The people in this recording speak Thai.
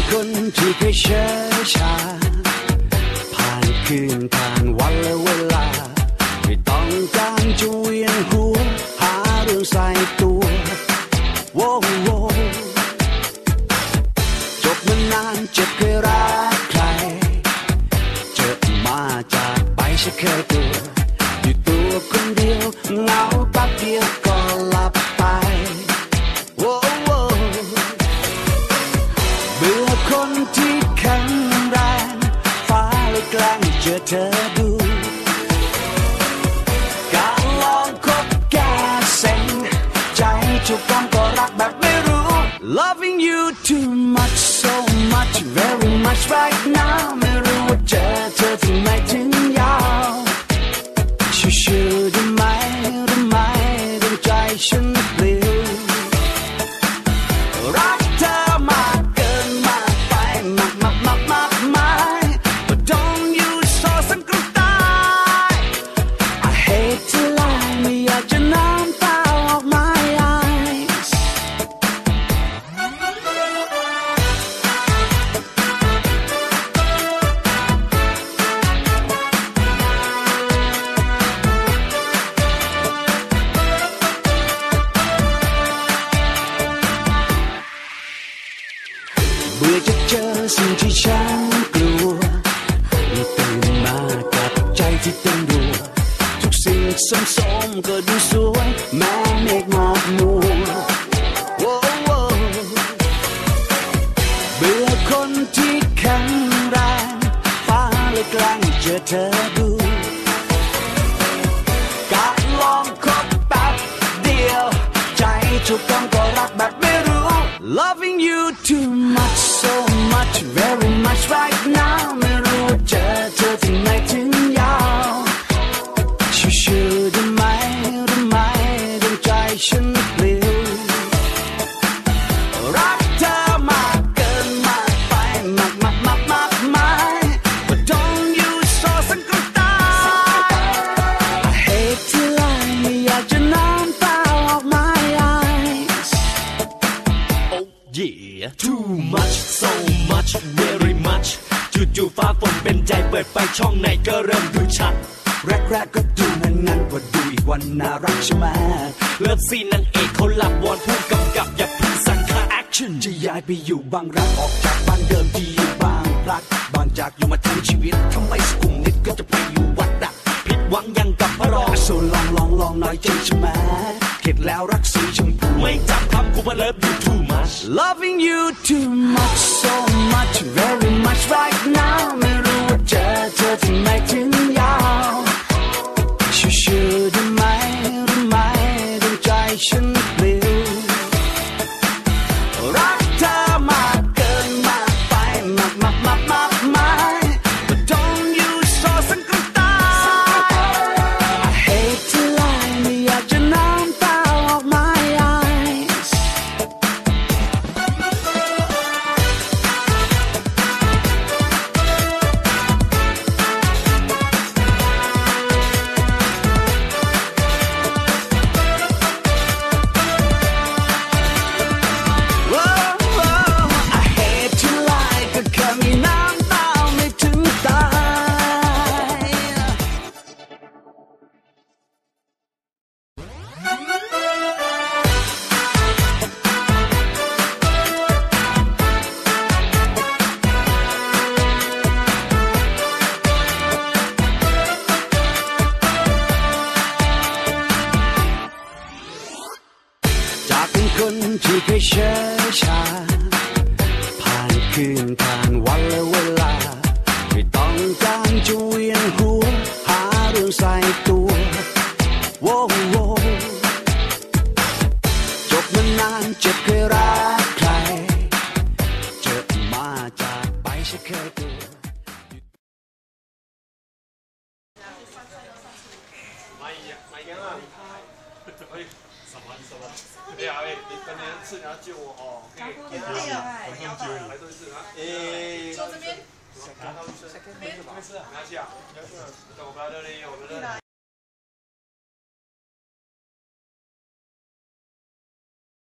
คนที่เคยเชื่อชาผ่านคืนผ่านวันและเวลาไม่ต้องการจะเวียนหัวหาเรื่องใส่ตัวโว้โวจบมานานจะเคยรักใครเจอมาจากไปฉันเคยตัวอยู่ตัวคนเดียวเหงาแป๊บเดียวก็หลับไปโว้โวเบื่อคนที่แข็งแรงฟ้าเลยแกล้งเจอเธอดูการลองคบแก้เซ็งใจจุกกำก็รักแบบไม่รู้ Loving you too much so much very much right now ไม่รู้ว่าเจอเธอที่ไหนถึงยาวชิวๆได้ไหมดวงใจฉันเปลี่ยวรักเธอมากเกินมากไปมากBut don't you so สังกตาย I hate to lie ไม่อยากจะน้ำตาออก my eyes เบื่อจะเจอสิ่งที่ฉันกลัวตื่นมากับใจที่เต้นรัวทุกสิ่งสมๆก็ดูสวยแม้เมฆหมอกมัวเบื่อคนที่แข็งแรงฟ้าเลยแกล้งเจอเธอดูการลองคบแป๊บเดียวใจถูกต้องก็รักแบบไม่รู้ Loving you too much so much very much right now ไม่รู้ว่าเจอเธอที่ไหนถึงยาวชิวๆได้ไหมดวงใจฉันเปลี่ยวรักเธอมากเกินมากไปมากBut don't you so สังกตาย I hate to lie ไม่อยากจะน้ำตาออก my eyes Yeah too much so much very much จู่ๆฟ้าฝนเป็นใจเปิดไฟช่องไหนก็เริ่มดูชัดแรกก็ดูงั้นพอดูอีกวันน่ารักใช่ไหมเลิฟซีนนางเอกเขาหลับวอนผู้กำกับอย่าพึ่งสั่งค่าแอคชั่นจะย้ายไปอยู่บางรักออกจากบ้านเดิมที่อยู่บางรักบางจากอยู่มาทั้งชีวิตทำไมสุขุมนิดก็จะไปอยู่วัดดักผิดหวังยังกับพระรองโซลองน้อยใจใช่ไหมเข็ดแล้วรักสีชมพูไม่จำคำกูมาเลิฟ you too much Loving you too much so much very much right now ไม่รู้ว่าเจอเธอที่ไหนถึงยาวชิวๆได้ไหมดวงใจฉันเปลี่ยวรักเธอมากเกินมากไปมากBut don't you so สังกตาย I hate to lie ไม่อยากจะน้ำตาออก my eyes I hate to lie ก็แค่มีน้ำตาไม่ถึงตายจากเป็นคนที่เคยเชื่อชาผ่านคืนผ่านวันและเวลาไม่ต้องการจะเวียนหัวหาเรื่องใส่ตัวโว้โวจบมานานจะเคยรักใครเจอมาจากไปฉันเคยตัว买烟啊！哎，什么？哎呀哎，你今年是你要救我哦。可以，来多一次啊！哎，坐这边。没事，没事啊，没关系啊。等我们来这里，我们这里。